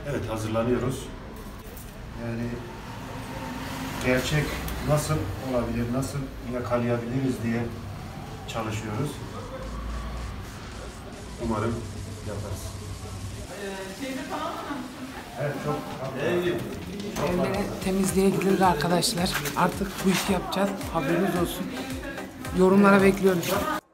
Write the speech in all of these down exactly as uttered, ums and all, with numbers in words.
Evet, hazırlanıyoruz. Yani gerçek nasıl olabilir, nasıl yakalayabiliriz diye çalışıyoruz. Umarım yaparız. Evet, çok Evlere temizliğe gidilir arkadaşlar. Artık bu işi yapacağız. Haberiniz olsun. Yorumlara bekliyoruz.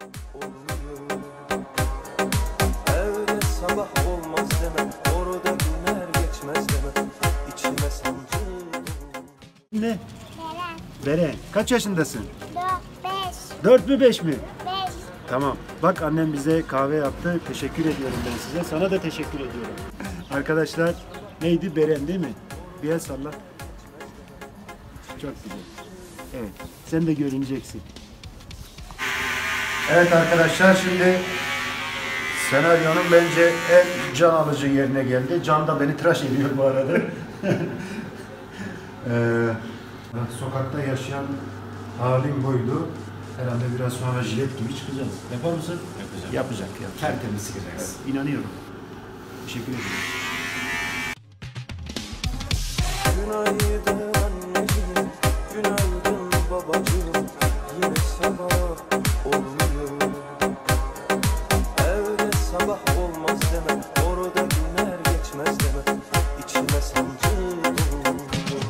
Evde sabah olmaz deme, orada günler geçmez deme, içime sancı. Ne? Beren. Beren, kaç yaşındasın? Dört, beş, Dört mü beş mi? beş. Tamam. Bak annem bize kahve yaptı. Teşekkür ediyorum ben size. Sana da teşekkür ediyorum. Arkadaşlar neydi? Beren değil mi? Bir el salla. Çok güzel. Evet. Sen de görüneceksin. Evet arkadaşlar, şimdi senaryonun bence en can alıcı yerine geldi. Can da beni tıraş ediyor bu arada. ee, sokakta yaşayan halim buydu. Herhalde biraz sonra jilet gibi çıkacağız. Yapar mısın? Yapacağım. Yapacak. yapacak. Tertemiz çıkacağız. Evet, inanıyorum. Teşekkür ederim. Günaydın anneciğim, günaydın babacığım, yine sabah oluyor. Evde sabah olmaz deme, orada günler geçmez deme, içime sancı doluyor.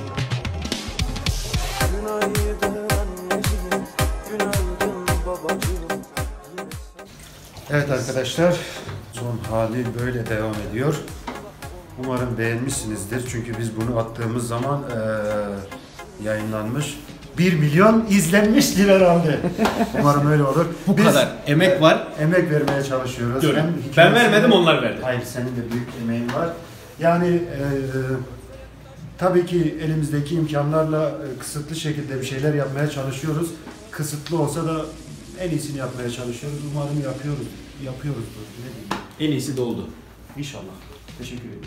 Günaydın anneciğim, günaydın babacığım, yine sabah. Evet arkadaşlar, son hali böyle devam ediyor. Umarım beğenmişsinizdir. Çünkü biz bunu attığımız zaman eee, yayınlanmış. bir milyon izlenmiştir herhalde. Umarım öyle olur. Bu Biz kadar emek var. emek vermeye çalışıyoruz. Diyorum. Hem Ben hikayesini- vermedim, onlar verdi. Hayır, senin de büyük emeğin var. Yani eee, tabii ki elimizdeki imkanlarla e, kısıtlı şekilde bir şeyler yapmaya çalışıyoruz. Kısıtlı olsa da en iyisini yapmaya çalışıyoruz. Umarım yapıyoruz. Yapıyoruzdur. Ne diyeyim? En iyisi de oldu. İnşallah. Teşekkür ederim.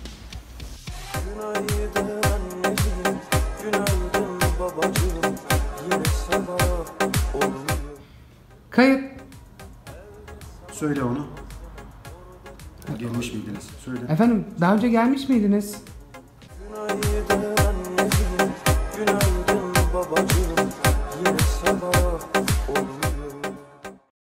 Günaydın anneciğim, günaydın babacığım, yine sabah oluyor. Kayıt. Söyle onu. Gelmiş miydiniz? Söyle. Efendim daha önce gelmiş miydiniz?